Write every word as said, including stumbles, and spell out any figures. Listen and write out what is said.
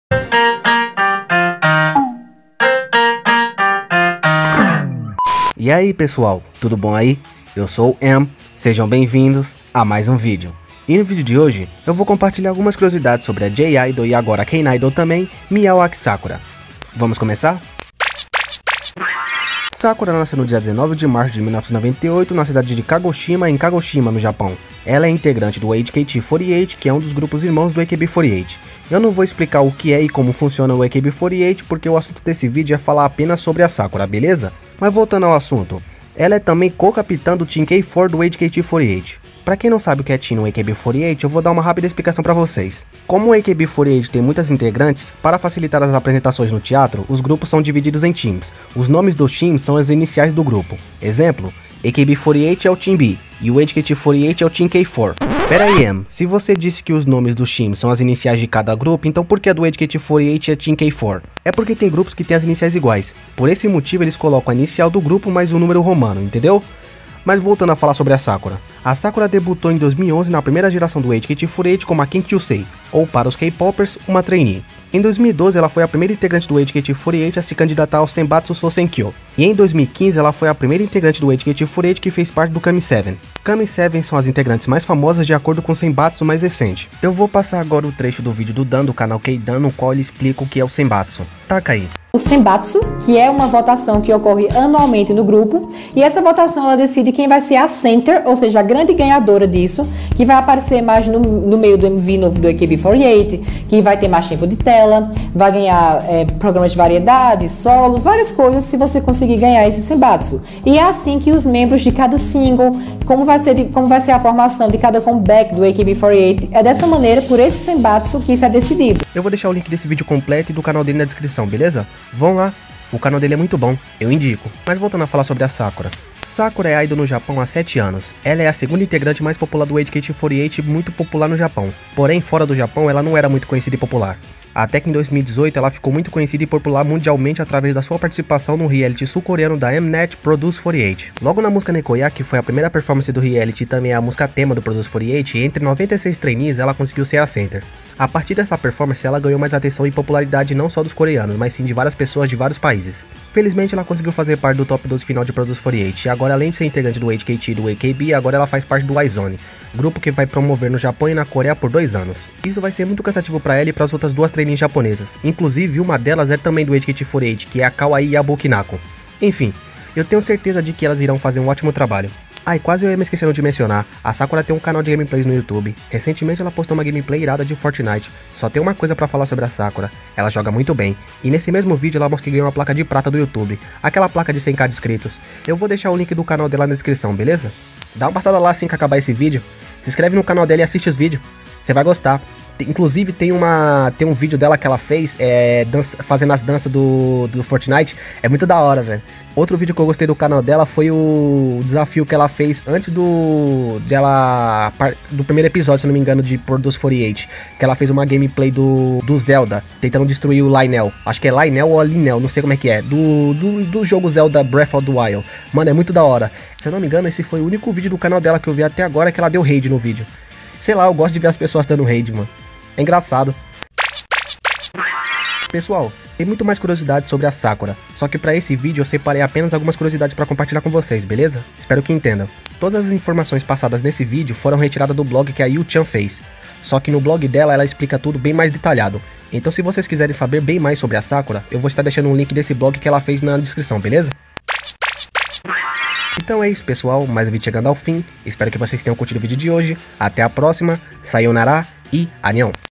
E aí pessoal, tudo bom aí? Eu sou o Em, sejam bem-vindos a mais um vídeo. E no vídeo de hoje, eu vou compartilhar algumas curiosidades sobre a J-Idol e agora a Ken-Idol também, Miyawaki Sakura. Vamos começar? Sakura nasceu no dia dezenove de março de mil novecentos e noventa e oito na cidade de Kagoshima, em Kagoshima, no Japão. Ela é integrante do H K T quarenta e oito, que é um dos grupos irmãos do A K B quarenta e oito. Eu não vou explicar o que é e como funciona o A K B quarenta e oito, porque o assunto desse vídeo é falar apenas sobre a Sakura, beleza? Mas voltando ao assunto, ela é também co-capitã do Team K quatro do H K T quarenta e oito. Pra quem não sabe o que é Team no A K B quarenta e oito, eu vou dar uma rápida explicação pra vocês. Como o A K B quarenta e oito tem muitas integrantes, para facilitar as apresentações no teatro, os grupos são divididos em times. Os nomes dos times são as iniciais do grupo. Exemplo, A K B quarenta e oito é o Team B, e o H K T quarenta e oito é o Team K quatro. Pera aí, Em, se você disse que os nomes dos times são as iniciais de cada grupo, então por que a do H K T quarenta e oito é Team K quatro? É porque tem grupos que têm as iniciais iguais. Por esse motivo eles colocam a inicial do grupo mais o número romano, entendeu? Mas voltando a falar sobre a Sakura. A Sakura debutou em dois mil e onze na primeira geração do H K T quarenta e oito como a Ken Kyusei, ou para os K-Popers, uma trainee. Em dois mil e doze ela foi a primeira integrante do H K T quarenta e oito a se candidatar ao Senbatsu Sosenkyo. E em dois mil e quinze ela foi a primeira integrante do H K T quarenta e oito que fez parte do Kami sete. Kami sete são as integrantes mais famosas de acordo com o Senbatsu mais recente. Eu vou passar agora o trecho do vídeo do Dan do canal K-Dan, no qual ele explica o que é o Senbatsu. Taca aí. O Senbatsu, que é uma votação que ocorre anualmente no grupo, e essa votação ela decide quem vai ser a center, ou seja, a grande ganhadora disso, que vai aparecer mais no, no meio do M V novo do A K B quarenta e oito, que vai ter mais tempo de tela, vai ganhar é, programas de variedade, solos, várias coisas se você conseguir ganhar esse Senbatsu. E é assim que os membros de cada single, como vai ser, de, como vai ser a formação de cada comeback do A K B quarenta e oito, é dessa maneira, por esse Senbatsu, que isso é decidido. Eu vou deixar o link desse vídeo completo e do canal dele na descrição, beleza? Vão lá, o canal dele é muito bom, eu indico. Mas voltando a falar sobre a Sakura. Sakura é idol no Japão há sete anos. Ela é a segunda integrante mais popular do H K T quarenta e oito e muito popular no Japão. Porém, fora do Japão, ela não era muito conhecida e popular. Até que em dois mil e dezoito ela ficou muito conhecida e popular mundialmente através da sua participação no reality sul-coreano da Mnet Produce quarenta e oito. Logo na música Nekoya, que foi a primeira performance do reality e também a música tema do Produce quarenta e oito, entre noventa e seis trainees ela conseguiu ser a center. A partir dessa performance ela ganhou mais atenção e popularidade não só dos coreanos, mas sim de várias pessoas de vários países. Felizmente ela conseguiu fazer parte do top doze final de Produce quarenta e oito, e agora além de ser integrante do H K T e do A K B, agora ela faz parte do I-Zone, grupo que vai promover no Japão e na Coreia por dois anos. Isso vai ser muito cansativo para ela e para as outras duas trainees japonesas, inclusive uma delas é também do H K T quarenta e oito, que é a Kawaii Yabukinako. Enfim, eu tenho certeza de que elas irão fazer um ótimo trabalho. Ah, e quase eu ia me esquecendo de mencionar, a Sakura tem um canal de gameplays no YouTube. Recentemente ela postou uma gameplay irada de Fortnite. Só tem uma coisa pra falar sobre a Sakura, ela joga muito bem. E nesse mesmo vídeo ela mostra que ganhou uma placa de prata do YouTube, aquela placa de cem k de inscritos. Eu vou deixar o link do canal dela na descrição, beleza? Dá uma passada lá assim que acabar esse vídeo. Se inscreve no canal dela e assiste os vídeos, você vai gostar. Inclusive tem uma tem um vídeo dela que ela fez é, dança, fazendo as danças do, do Fortnite. É muito da hora, velho. Outro vídeo que eu gostei do canal dela foi o desafio que ela fez antes do dela do primeiro episódio, se não me engano, de Produce quarenta e oito. Que ela fez uma gameplay do, do Zelda, tentando destruir o Lynel. Acho que é Lynel ou Linel, não sei como é que é. Do, do, do jogo Zelda Breath of the Wild. Mano, é muito da hora. Se eu não me engano, esse foi o único vídeo do canal dela que eu vi até agora que ela deu raid no vídeo. Sei lá, eu gosto de ver as pessoas dando raid, mano. É engraçado. Pessoal, tem muito mais curiosidades sobre a Sakura, só que para esse vídeo eu separei apenas algumas curiosidades para compartilhar com vocês, beleza? Espero que entendam. Todas as informações passadas nesse vídeo foram retiradas do blog que a Yu-chan fez, só que no blog dela ela explica tudo bem mais detalhado. Então se vocês quiserem saber bem mais sobre a Sakura, eu vou estar deixando um link desse blog que ela fez na descrição, beleza? Então é isso pessoal, mais um vídeo chegando ao fim, espero que vocês tenham curtido o vídeo de hoje, até a próxima, sayonara e annyeong!